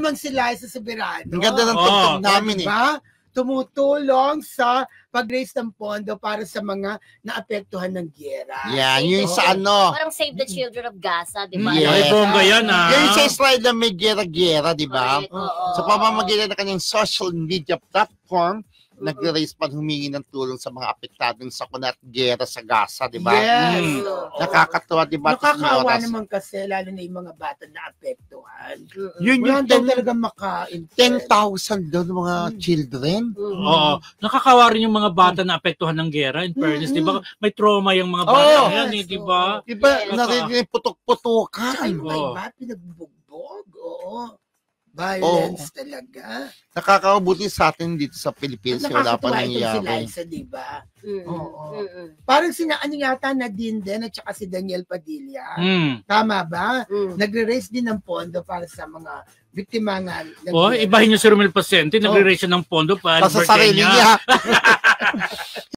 naman sila sa Soberano. Ang ganda ng tugtog namin diba? Tumutulong sa pag-raise ng pondo para sa mga naapektuhan ng giyera. Yan, yung sa ano. Parang Save the Children of Gaza, di ba? Yes. Ay, bongga yan, Yung sa Israel na may gera-gera, di ba? Oo. Sa pamamagitan ng kanyang social media platform, nag-raise pa humingi ng tulong sa mga apektadong sakuna at gera sa Gaza, di ba? Yes. Nakakatuwa, di ba? Nakakaawa naman kasi, lalo na yung mga bata na apektuhan. Yun yung Wala talaga makain. 10,000 doon mga children. Oo. Nakakawa rin yung mga bata na apektuhan ng gera. In fairness, di ba? May trauma yung mga bata yan, eh, di ba? Di ba? Narinig yung putok-putokan. Yung iba, pinagbugbog. Oo. Violence talaga. Nakakabuti sa atin dito sa Pilipinas. Wala pa nangyayari. Si Liza, di ba? Oo. Parang ano yata Nadine din at saka si Daniel Padilla. Tama ba? Nagre-raise din ng pondo para sa mga biktima nga. Ibahin nyo si Romel Pasente. Nagre-raise ng pondo para sa sarili niya.